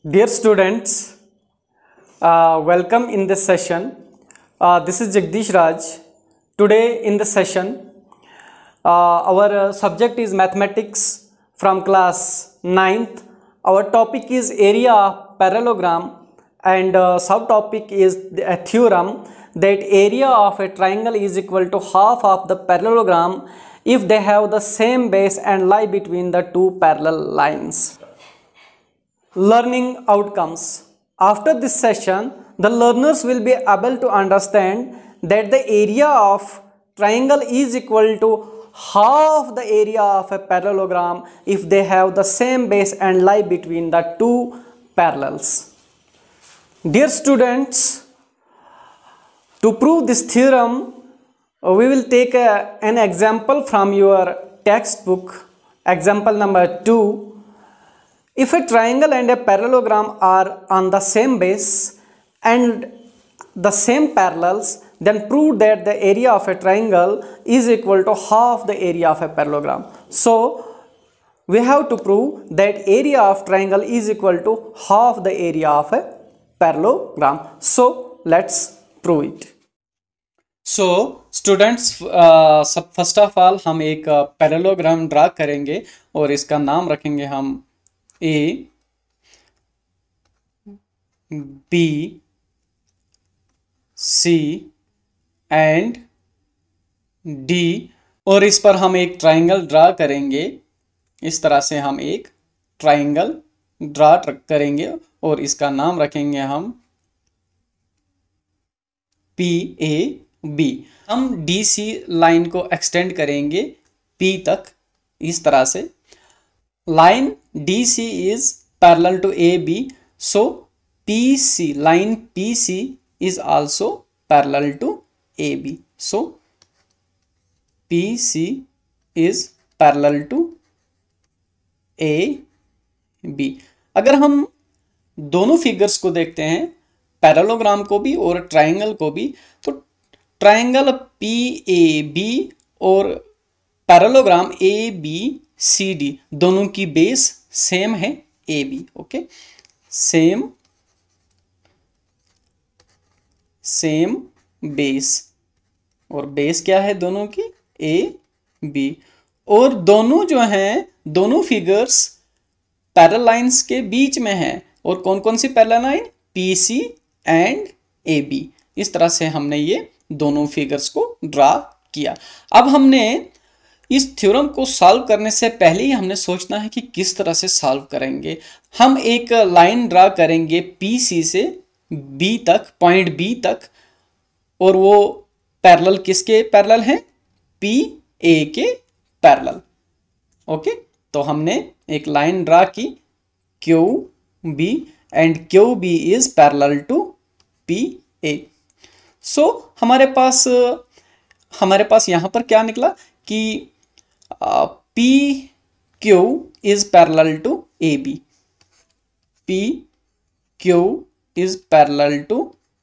Dear students, welcome in this session. This is Jagdish Raj. Today in the session, our subject is mathematics from class 9th. Our topic is area of parallelogram and subtopic is a theorem that area of a triangle is equal to half of the parallelogram if they have the same base and lie between the two parallel lines. Learning outcomes. After this session, the learners will be able to understand that the area of triangle is equal to half the area of a parallelogram if they have the same base and lie between the two parallels. Dear students, to prove this theorem, we will take an example from your textbook, example number 2. If a triangle and a parallelogram are on the same base and the same parallels, then prove that the area of a triangle is equal to half the area of a parallelogram. So, we have to prove that area of triangle is equal to half the area of a parallelogram. So, let's prove it. So, students, first of all हम एक parallelogram draw करेंगे और इसका नाम रखेंगे हम A, B, C and D और इस पर हम एक ट्राइंगल ड्रा करेंगे। इस तरह से हम एक ट्राइंगल ड्रा करेंगे और इसका नाम रखेंगे हम PAB। हम DC लाइन को एक्सटेंड करेंगे P तक इस तरह से। Line DC is parallel to AB, so PC, line PC is also parallel to AB. So PC is parallel to AB. अगर हम दोनों फिगर्स को देखते हैं, पैरेललोग्राम को भी और ट्राइंगल को भी, तो ट्राइंगल PAB और पैरेललोग्राम ABCD दोनों की बेस सेम है AB। ओके, सेम बेस, और बेस क्या है दोनों की AB। और दोनों जो हैं, दोनों फिगर्स पैरेलल लाइंस के बीच में हैं। और कौन कौन सी parallel line? PC and AB। इस तरह से हमने ये दोनों फिगर्स को ड्रा किया। अब हमने इस थ्योरम को सॉल्व करने से पहले ही हमने सोचना है कि किस तरह से सॉल्व करेंगे। हम एक लाइन ड्रा करेंगे PC से B तक, पॉइंट B तक, और वो पैरेलल किसके पैरेलल हैं? PA के पैरेलल। ओके, तो हमने एक लाइन ड्रा की QB and QB is parallel to PA। So हमारे पास यहां पर क्या निकला कि PQ is parallel to AB. PQ is parallel to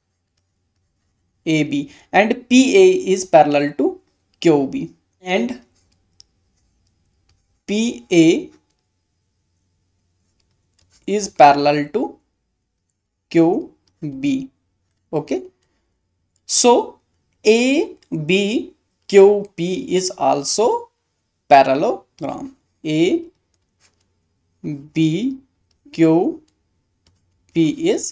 AB and PA is parallel to QB and PA is parallel to QB. Okay, so ABQP is also parallelogram. ABQP is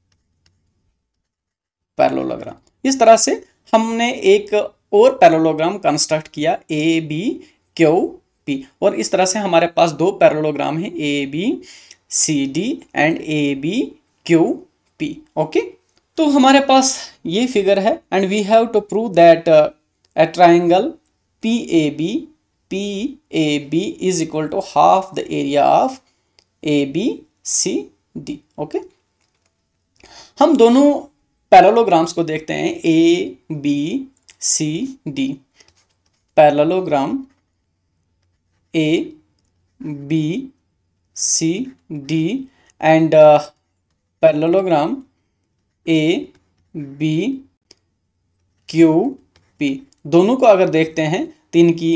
parallelogram. इस तरह से हमने एक और parallelogram construct किया ABQP, और इस तरह से हमारे पास दो पैरेललोग्राम हैं ABCD एंड ABQP। ओके, तो हमारे पास ये फिगर है and we have to prove that a triangle PAB is equal to half the area of ABCD. Okay, हम दोनों पैरेललोग्राम्स को देखते हैं ABCD। Parallelogram ABCD and parallelogram ABQP, दोनों को अगर देखते हैं तो इनकी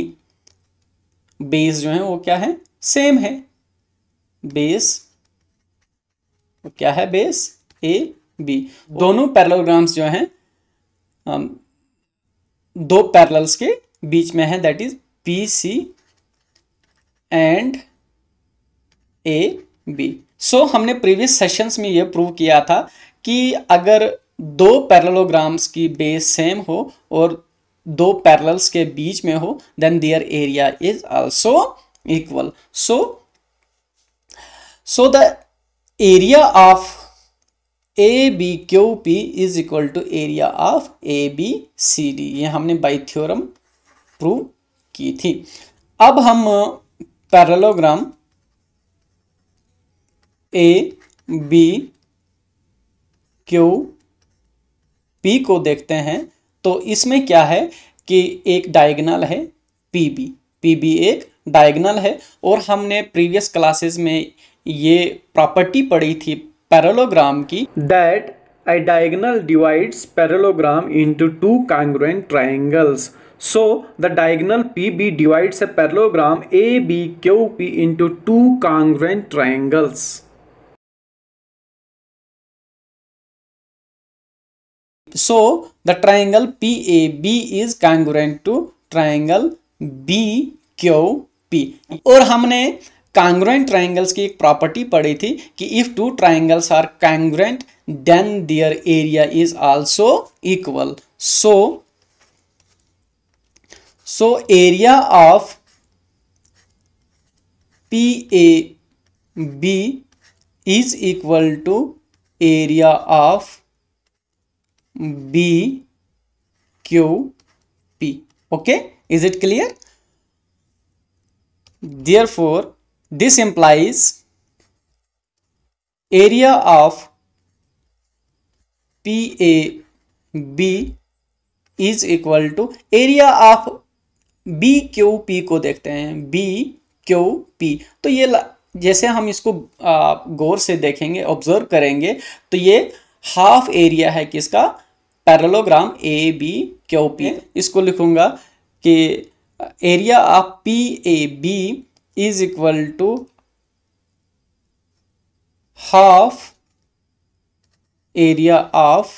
बेस जो है वो क्या है? सेम है। बेस क्या है बेस ए बी। दोनों पैरेललोग्राम्स जो हैं दो पैरेलल्स के बीच में है, that is P C and A B. So हमने प्रीवियस सेशंस में ये प्रूव किया था कि अगर दो पैरेललोग्राम्स की बेस सेम हो और दो पैरेलल्स के बीच में हो then their area is also equal. So the area of A B Q P is equal to area of A B C D. ये हमने बाय थ्योरम प्रूव की थी। अब हम parallelogram A B Q P को देखते हैं। तो इसमें क्या है कि एक डायगोनल है पी बी एक डायगोनल है, और हमने प्रीवियस क्लासेस में ये प्रॉपर्टी पढ़ी थी पैरेललोग्राम की, that a diagonal divides parallelogram into two congruent triangles. So the diagonal PB divides a parallelogram ABQP into two congruent triangles. So the triangle PAB is congruent to triangle BQP। और हमने congruent triangles की एक property पढ़ी थी कि if two triangles are congruent then their area is also equal. So area of PAB is equal to area of BQP. Okay, is it clear? Therefore this implies area of PAB is equal to area of BQP को देखते हैं BQP। तो ये जैसे हम इसको गौर से देखेंगे, ऑब्जर्व करेंगे, तो ये हाफ एरिया है किसका, parallelogram A B Q P. इसको लिखूंगा कि area of P A B is equal to half area of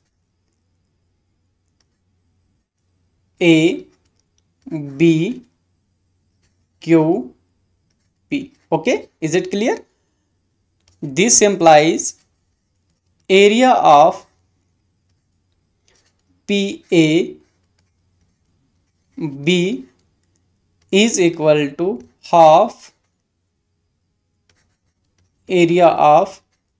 A B Q P. Okay, is it clear? This implies area of PAB is equal to half area of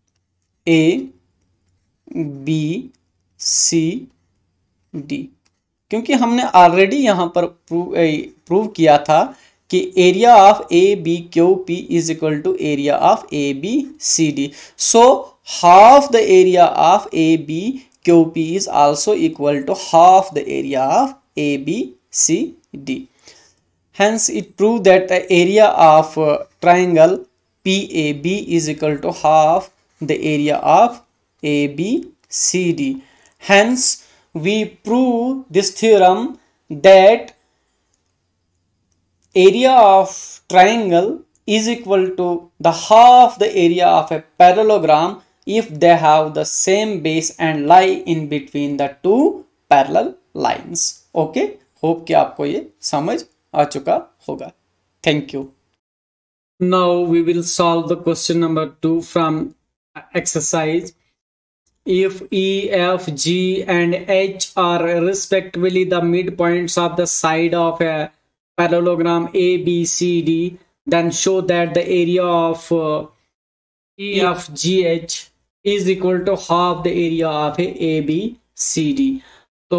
ABCD। क्योंकि हमने already यहां पर prove किया था कि area of A B Q P is equal to area of A B C D. So half the area of ABQP is also equal to half the area of ABCD. Hence it proved that the area of triangle PAB is equal to half the area of ABCD. Hence we prove this theorem that area of triangle is equal to the half the area of a parallelogram if they have the same base and lie in between the two parallel lines. Okay, hope कि आपको ये समझ आ चुका होगा. Thank you. Now we will solve the question number 2 from exercise. If E, F, G and H are respectively the midpoints of the side of a parallelogram ABCD, then show that the area of EFGH is equal to half the area of ABCD. तो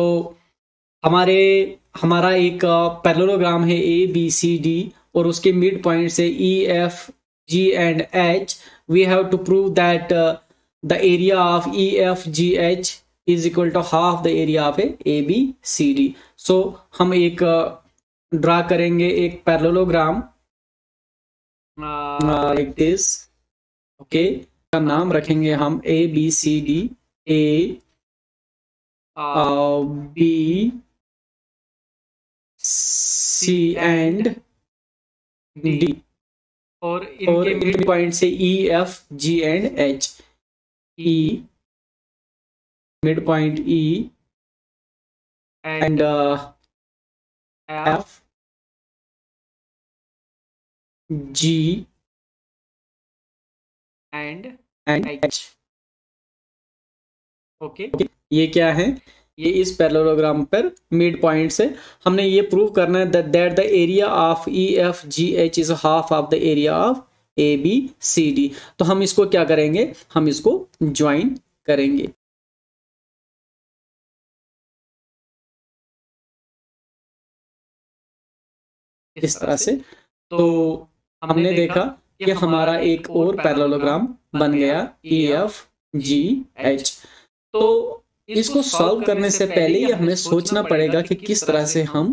हमारा एक parallelogram है ABCD और उसके mid point से EFG and H. We have to prove that the area of EFGH is equal to half the area of ABCD. So हम एक draw करेंगे एक पैरेललोग्राम like this. ओके, का नाम रखेंगे हम ABCD, A B C and D, और इनके मिड पॉइंट से E F G and H. E, midpoint E, and F, G, and H. Okay, ये क्या है? ये इस पैरेललोग्राम पर मिड पॉइंट से हमने ये प्रूव करना है that the area of E F G H is half of the area of A B C D. तो हम इसको क्या करेंगे? हम इसको ज्वाइन करेंगे। इस तरह से तो हमने देखा कि हमारा एक और पैरेललोग्राम बन गया ई एफ जी एच। तो इसको सॉल्व करने से पहले ही हमें सोचना पड़ेगा कि किस तरह से हम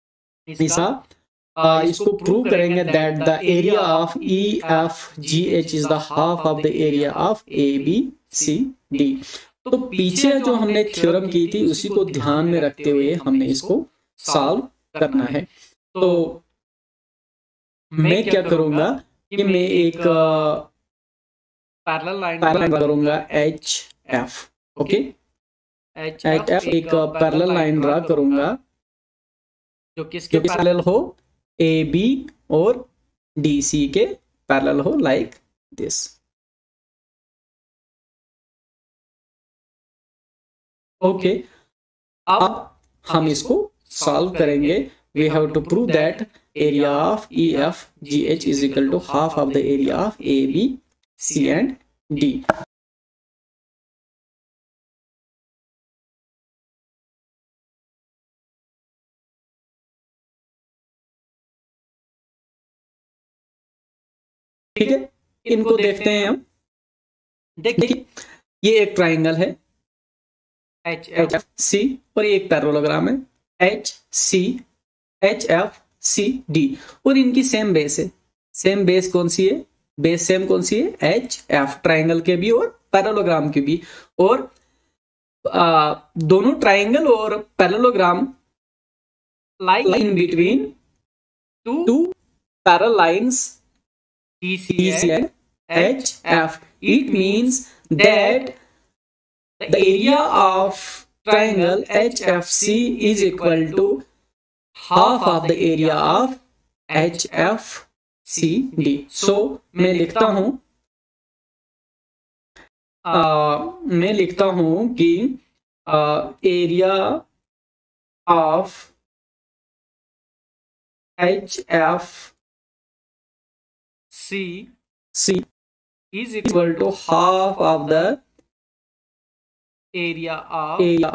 इसको प्रूव करेंगे that the area of E F G H is the half of the area of A B C D. तो पीछे जो हमने थ्योरम की थी उसी को ध्यान में रखते हुए हमने इसको सॉल्व करना है। तो मैं क्या करूंगा कि मैं एक पैरेलल लाइन करूंगा H F. Okay, H F एक पैरेलल लाइन ड्रा करूंगा जो किसके पैरेलल हो, ए बी और डी सी के पैरेलल हो, लाइक दिस। ओके, अब हम इसको सॉल्व करेंगे। We have to prove that area of E F G H is equal to half of the area of A B C and D. ठीक है, इनको देखते हैं हम। देखिए, ये एक ट्राइंगल है एच एफ सी और ये एक पैरेललोग्राम है H C H F C D और इनकी सेम बेस है। सेम बेस कौन सी है? बेस सेम कौन सी है? एच एफ, ट्राइंगल के भी और पैरेललोग्राम के भी। और दोनों ट्राइंगल और parallelogram lie in between two parallel lines DC and HF. It means that the area of triangle HFC is equal to half of the area of HFCD. So मैं लिखता हूं कि area of HFC is equal to half of the area of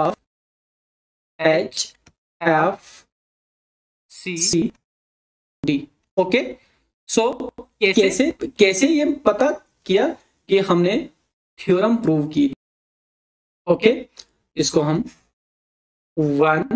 HFCD. Okay, so कैसे ये पता किया कि हमने थ्योरम प्रूव की? ओके, इसको हम 1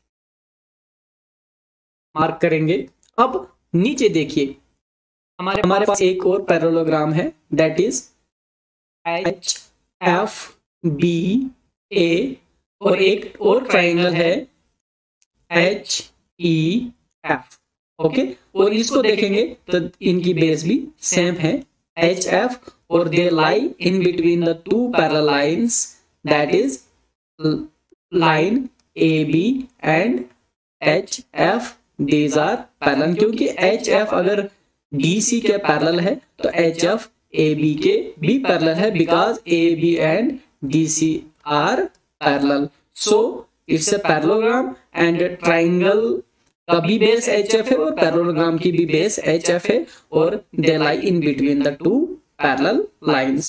मार्क करेंगे। अब नीचे देखिए, हमारे पास एक और पैरेललोग्राम है that is H F B A और एक और ट्राइंगल है एच ई एफ। ओके, और इसको देखेंगे तो इनकी बेस भी सेम है एच एफ और they lie in between the two parallel lines that is line A B and H F. These are parallel, क्योंकि एच एफ अगर डी सी के पैरेलल है तो एच एफ ए बी के भी parallel है because A B and D C are parallel. So it's a parallelogram and triangle का भी बेस एच एफ है और पैरेललोग्राम की भी बेस एच एफ है और they lie in between the two parallel lines.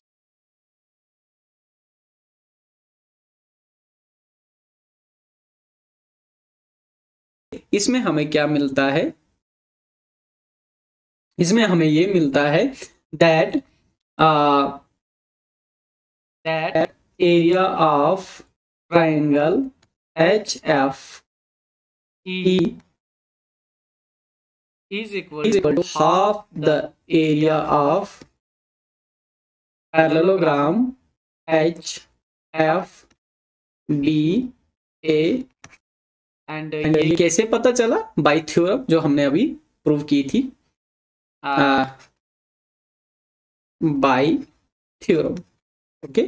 इसमें हमें क्या मिलता है? इसमें हमें ये मिलता है that area of triangle H F E is equal to half the area of parallelogram H F B A and ये कैसे पता चला? बाय थ्योरम जो हमने अभी प्रूव की थी, बाय थ्योरम। ओके,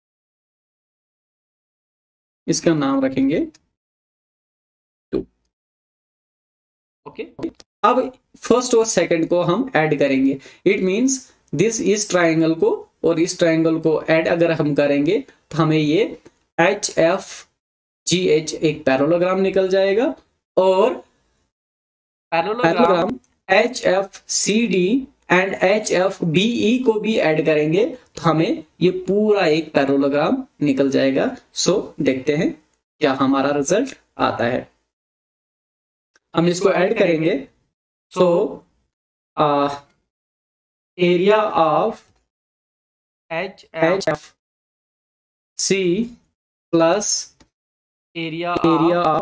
इसका नाम रखेंगे 2। ओके, अब फर्स्ट और सेकंड को हम ऐड करेंगे। इट मींस दिस इस ट्राइंगल को और इस ट्राइंगल को ऐड अगर हम करेंगे तो हमें ये HFGH एक पैरेललोग्राम निकल जाएगा, और पैरेललोग्राम HFCD एंड HFBE को भी ऐड करेंगे तो हमें ये पूरा एक पैरेललोग्राम निकल जाएगा। सो देखते हैं क्या हमारा रिजल्ट आता है। हम इसको ऐड करेंगे। So area of HFC plus area of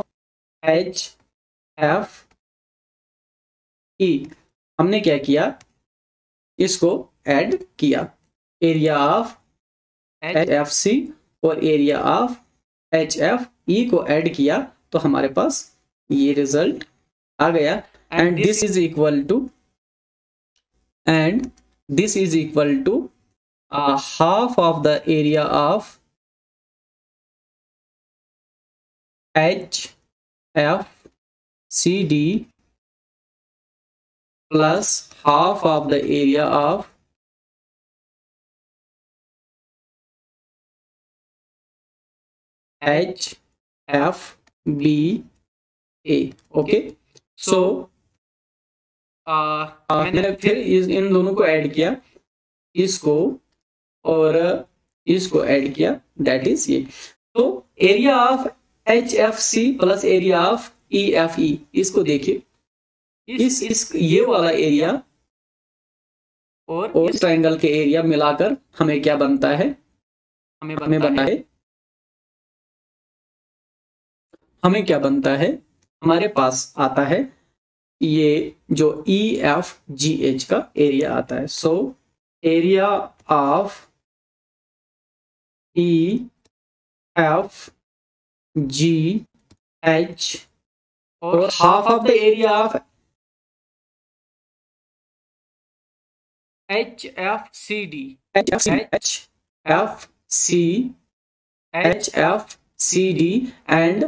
HFE, हमने क्या किया, इसको ऐड किया। एरिया ऑफ HFC और एरिया ऑफ HFE को ऐड किया तो हमारे पास ये रिजल्ट आ गया। And this is equal to half of the area of HFCD plus half of the area of HFBA। Okay, so मैंने फिर इन दोनों को ऐड किया, इसको और इसको ऐड किया, दैट इज ये। तो area of HFC plus area of EFE, इसको देखिए, इस ये वाला एरिया और इस ट्रायंगल के एरिया मिलाकर हमें क्या बनता है, हमें क्या बनता है, हमारे पास आता है ये जो EFGH का एरिया आता है। सो एरिया ऑफ EFGH और half of the area of HFCD and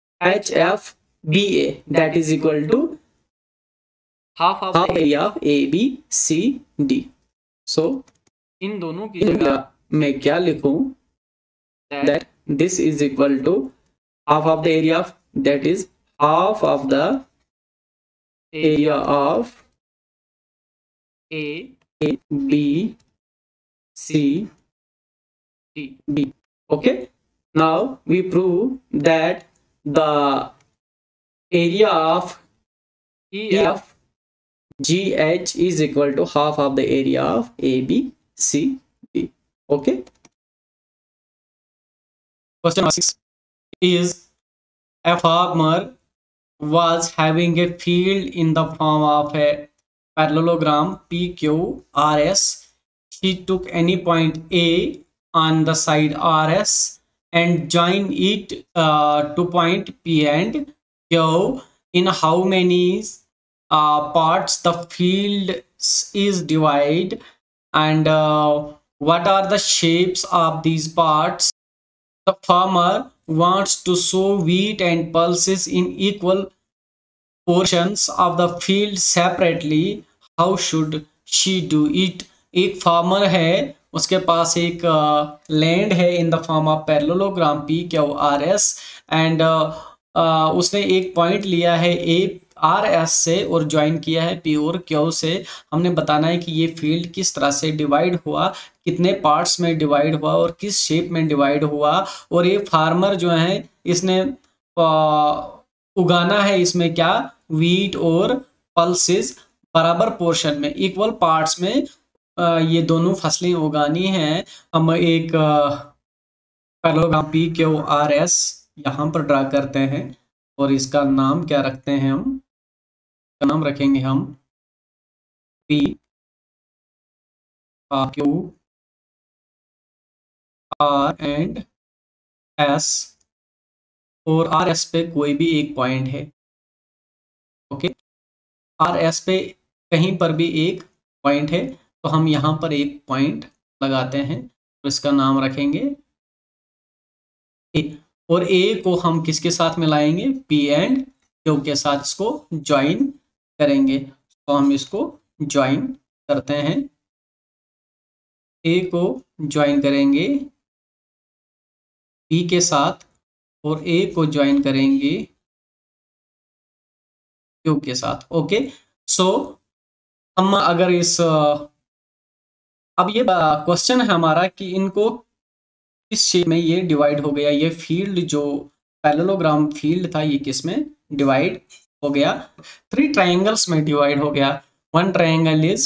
HFBA, that is equal to half of the area of ABCD। so इन दोनों की जगह मैं क्या लिखूं, that this is equal to half of the area of, that is half of the area of ABCD। okay, now we prove that the area of EFGH is equal to half of the area of ABCD। okay, question 6 is a farmer was having a field in the form of a parallelogram PQRS. He took any point A on the side RS and join it to point P and Q. In how many parts the field is divided, and what are the shapes of these parts? The farmer wants to sow wheat and pulses in equal portions of the field separately. How should she do it? एक farmer है, उसके पास एक land है in the form of parallelogram PQRS and उसने एक point लिया है ARS से और ज्वाइन किया है P और Q से। हमने बताना है कि ये फील्ड किस तरह से डिवाइड हुआ, कितने पार्ट्स में डिवाइड हुआ और किस शेप में डिवाइड हुआ। और ये फार्मर जो है इसने उगाना है इसमें क्या, वीट और पल्सेस बराबर पोर्शन में, इक्वल पार्ट्स में ये दोनों फसलें उगानी हैं। हम एक पैरेललोग्राम PQRS यहाँ पर ड्रा करते हैं और इसका नाम क्या रखते हैं, हम नाम रखेंगे हम P Q R and S और RS पे कोई भी एक पॉइंट है। ओके, RS पे कहीं पर भी एक पॉइंट है तो हम यहाँ पर एक पॉइंट लगाते हैं तो इसका नाम रखेंगे ए, और ए को हम किसके साथ मिलाएंगे, पी एंड क्यू के साथ इसको ज्वाइन करेंगे। तो हम इसको ज्वाइन करते हैं, ए को ज्वाइन करेंगे पी के साथ और ए को ज्वाइन करेंगे क्यू के साथ। ओके, सो हम अगर इस अब ये क्वेश्चन है हमारा कि इनको किस शेप में ये डिवाइड हो गया, ये फील्ड जो पैरेललोग्राम फील्ड था ये किस में डिवाइड हो गया, 3 ट्राइंगल्स में डिवाइड हो गया। One triangle is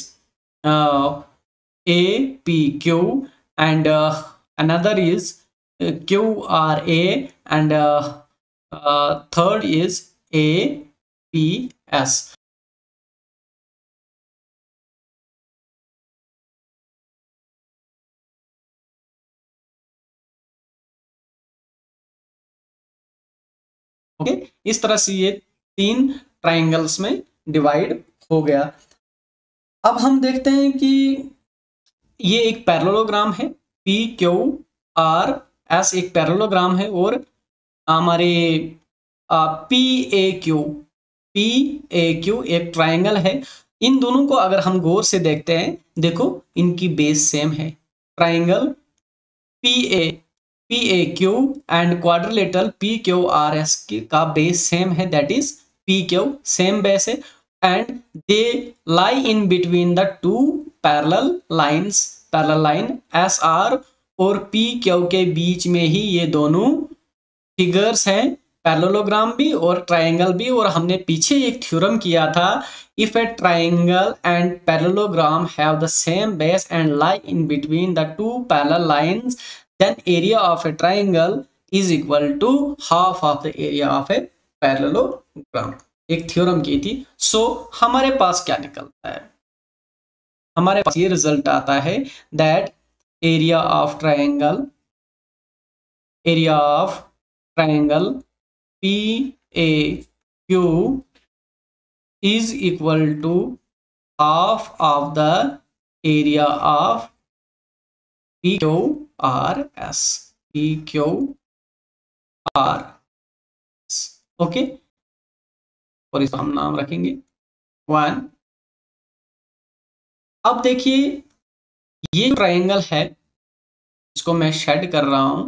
A P Q and another is Q R A and third is A P S. Okay, इस तरह से ये 3 ट्राइंगल्स में डिवाइड हो गया। अब हम देखते हैं कि ये एक पैरेललोग्राम है, पी क्यू आर एस एक पैरेललोग्राम है, और हमारे पी ए क्यू एक ट्राइंगल है। इन दोनों को अगर हम गौर से देखते हैं, देखो इनकी बेस सेम है। Triangle P A Q and quadrilateral P Q R S का बेस सेम है, that is P Q, same base है, and they lie in between the two parallel line S R और P Q के बीच में ही ये दोनों figures हैं, पैरेललोग्राम भी और ट्राइंगल भी। और हमने पीछे एक थ्योरम किया था, if a triangle and parallelogram have the same base and lie in between the two parallel lines, then area of a triangle is equal to half of the area of a parallelogram। एक theorem की थी। सो हमारे पास क्या निकलता है, हमारे पास ये रिजल्ट आता है that area of triangle P A Q is equal to half of the area of P Q R S, P Q R S. Okay, और इसका हम नाम रखेंगे 1। अब देखिए ये ट्राइंगल है, इसको मैं शेड कर रहा हूं।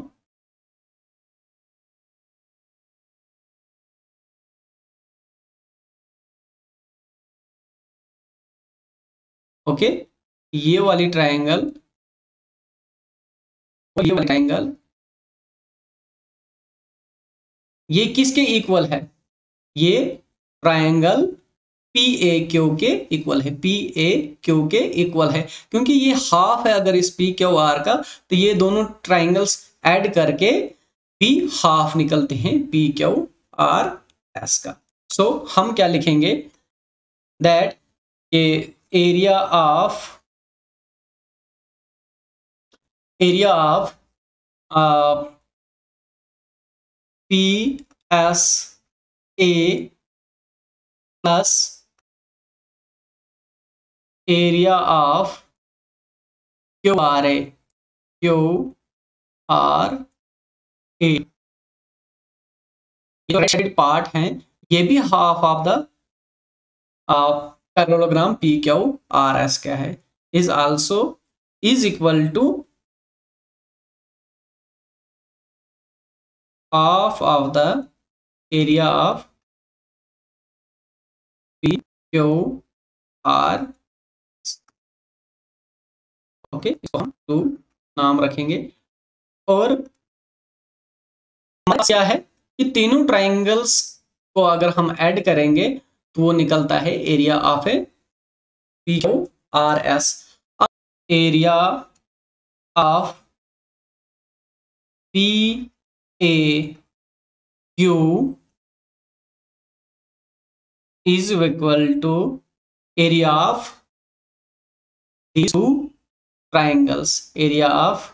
ओके, ये वाली ट्राइंगल और ये वाली ट्राइंगल ये किसके इक्वल है, ये ट्राइंगल पी ए क्यू के इक्वल है, पी ए क्यू के इक्वल है, क्योंकि ये हाफ है अगर इस पी क्यू आर का, तो ये दोनों ट्राइंगल्स ऐड करके भी हाफ निकलते हैं पी क्यू आर एस का। सो हम क्या लिखेंगे that area of P S A plus area of Q R A, जो राइट साइड पार्ट हैं ये भी half of the parallelogram P Q R S क्या है, is also is equal to half of the area of P Q R। Okay, इसको हम 2 नाम रखेंगे। और क्या है कि तीनों ट्राइंगल्स को अगर हम ऐड करेंगे तो वो निकलता है area of A P Q R S. Area of P A Q is equal to area of these two triangles, area of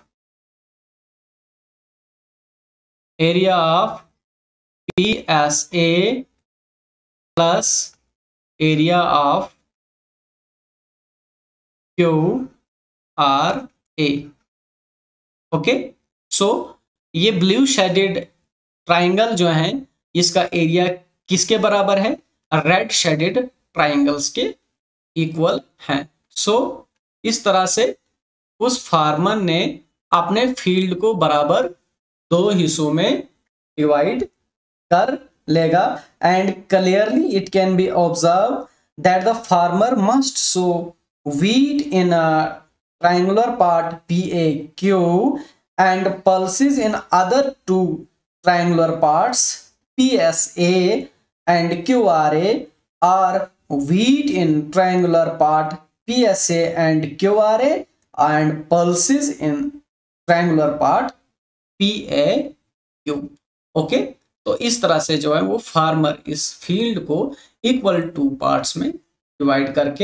PSA plus area of QRA। Okay, so ये blue shaded triangle जो है इसका area किसके बराबर है? Red shaded triangles के equal है। So इस तरह से उस फार्मर ने अपने फील्ड को बराबर 2 हिस्सों में डिवाइड कर लेगा। And clearly it can be observe that the farmer must sow wheat in a triangular part PAQ and pulses in other two triangular parts PSA and QRA, or wheat in triangular part PSA and QRA and pulses in triangular part PAQ। Okay, तो इस तरह से जो है वो farmer इस field को equal two parts में डिवाइड करके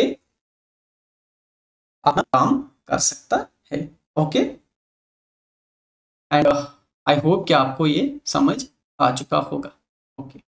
अपना काम कर सकता है। ओके, एंड आई होप कि आपको ये समझ आ चुका होगा। ओके।